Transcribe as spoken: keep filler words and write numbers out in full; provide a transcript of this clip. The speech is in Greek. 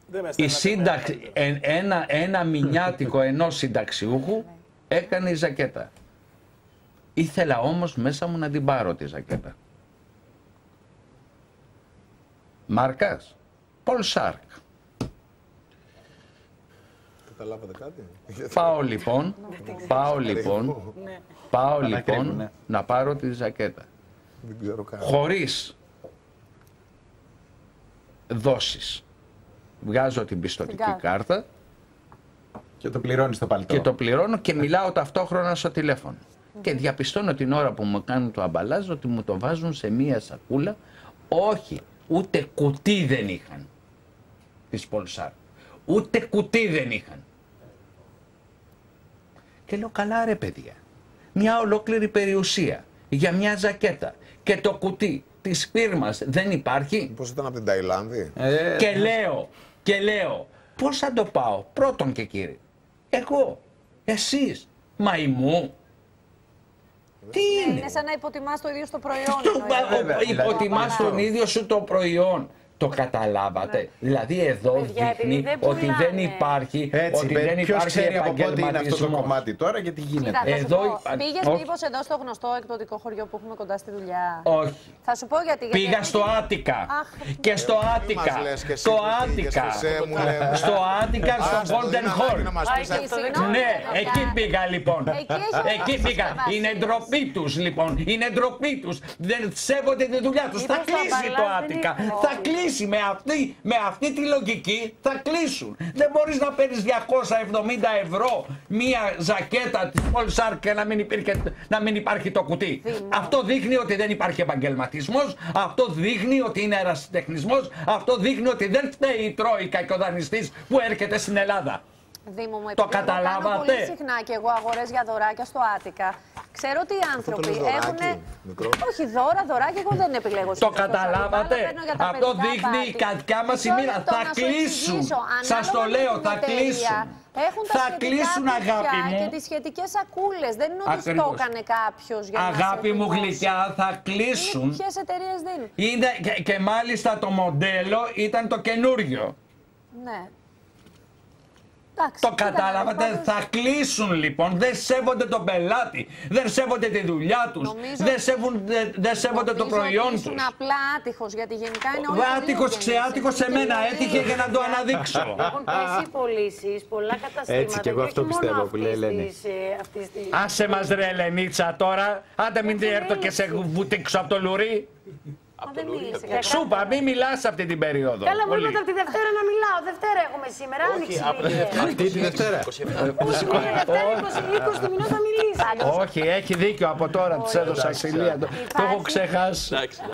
η σύνταξη, ένα, ένα μηνιάτικο ενός συνταξιούχου έκανε η ζακέτα. Ήθελα όμως μέσα μου να την πάρω τη ζακέτα. Μάρκας, Πολσάρκ. Καταλάβατε κάτι? Πάω λοιπόν, πάω λοιπόν, πάω λοιπόν να πάρω τη ζακέτα. Δεν ξέρω καν. Χωρίς δόσεις. Βγάζω την πιστωτική κάρτα και το πληρώνεις στο παλιτό. Και το πληρώνω και μιλάω ταυτόχρονα στο τηλέφωνο. Και διαπιστώνω την ώρα που μου κάνουν το αμπαλάζ ότι μου το βάζουν σε μία σακούλα. Όχι, ούτε κουτί δεν είχαν της Πολσάρ. Ούτε κουτί δεν είχαν. Και λέω, καλά ρε παιδιά, μια ολόκληρη περιουσία για μια ζακέτα και το κουτί της φίρμας δεν υπάρχει? Πώς ήταν από την Ταϊλάνδη? Ε, και λέω, και λέω, πώς θα το πάω, πρώτον και κύριε, εγώ, εσείς, μαϊμού. Τι είναι? Είναι σαν να υποτιμάς το ίδιο στο προϊόν. Υποτιμάς τον ίδιο σου το προϊόν. Το καταλάβατε? Ναι. Δηλαδή εδώ Παιδιά, δείχνει δεν ότι δεν υπάρχει, έτσι, ότι παι, δεν υπάρχει ξέρει από πότε είναι αυτό το κομμάτι τώρα και τι γίνεται. Κοίτα, εδώ, πήγες μήπως εδώ στο γνωστό εκπτωτικό χωριό που έχουμε κοντά στη δουλειά? Όχι. Θα σου πω γιατί. Πήγα γιατί... στο Άτικα. Αχ, και στο Άτικα. Στο Άτικα. Στο Άτικα, στο Golden Hall. Ναι, εκεί πήγα λοιπόν. Εκεί πήγα. Είναι ντροπή τους λοιπόν. Είναι ντροπή τους. Δεν σέβονται τη δουλειά τους. Θα κλείσει το Άτικα. Θα κλείσει. Με αυτή, με αυτή τη λογική θα κλείσουν. Δεν μπορείς να παίρνεις διακόσια εβδομήντα ευρώ μία ζακέτα της Πολσάρ και να μην, υπήρχε, να μην υπάρχει το κουτί. Δήμα. Αυτό δείχνει ότι δεν υπάρχει επαγγελματισμός, αυτό δείχνει ότι είναι ερασιτεχνισμός, αυτό δείχνει ότι δεν φταίει η Τρόικα και ο δανειστής που έρχεται στην Ελλάδα. Δήμο μου, το καταλάβατε? Κάνω πολύ συχνά και εγώ αγορές για δωράκια στο Άτικα. Ξέρω ότι οι άνθρωποι έχουν. Όχι, δώρα, δωράκια, εγώ δεν επιλέγω. Το καταλάβατε? Αυτό δείχνει η καρδιά μας η μοίρα. Θα κλείσουν. Σας το λέω, θα κλείσουν. Έχουν τα θα κλείσουν, αγάπη μου. Και τις σχετικές σακούλες. Δεν είναι ότι το έκανε κάποιος για να. Αγάπη μου γλυκιά, θα κλείσουν. Ποιες εταιρείες δίνουν? Είναι, και, και μάλιστα το μοντέλο ήταν το καινούριο. Ναι. Το καταλάβατε, θα κλείσουν λοιπόν, δεν σέβονται τον πελάτη, δεν σέβονται τη δουλειά τους, νομίζω, δεν, σέβουν, δεν, δεν σέβονται το προϊόν τους. Ήσουν απλά άτυχος, γιατί γενικά είναι όλοι άτυχος, ξεάτυχος σε μένα έτυχε για να το αναδείξω. Έχουν πέσει πωλήσεις, πολλά καταστήματα. Έτσι και εγώ αυτό πιστεύω που λέει Ελένη. Άσε μας ρε Ελενίτσα τώρα, άντε μην έρθω και σε βουτήξω από το λουρί. Σούπα, μην μιλάς αυτή την περίοδο. Καλά, μου είπατε από τη Δευτέρα να μιλάω. Δευτέρα έχουμε σήμερα, άνοιξη. Αυτή τη Δευτέρα. Δευτέρα είκοσι του μηνός θα μιλήσει. Όχι, έχει δίκιο από τώρα, της έδωσα ξυλία. Το έχω ξεχάσει.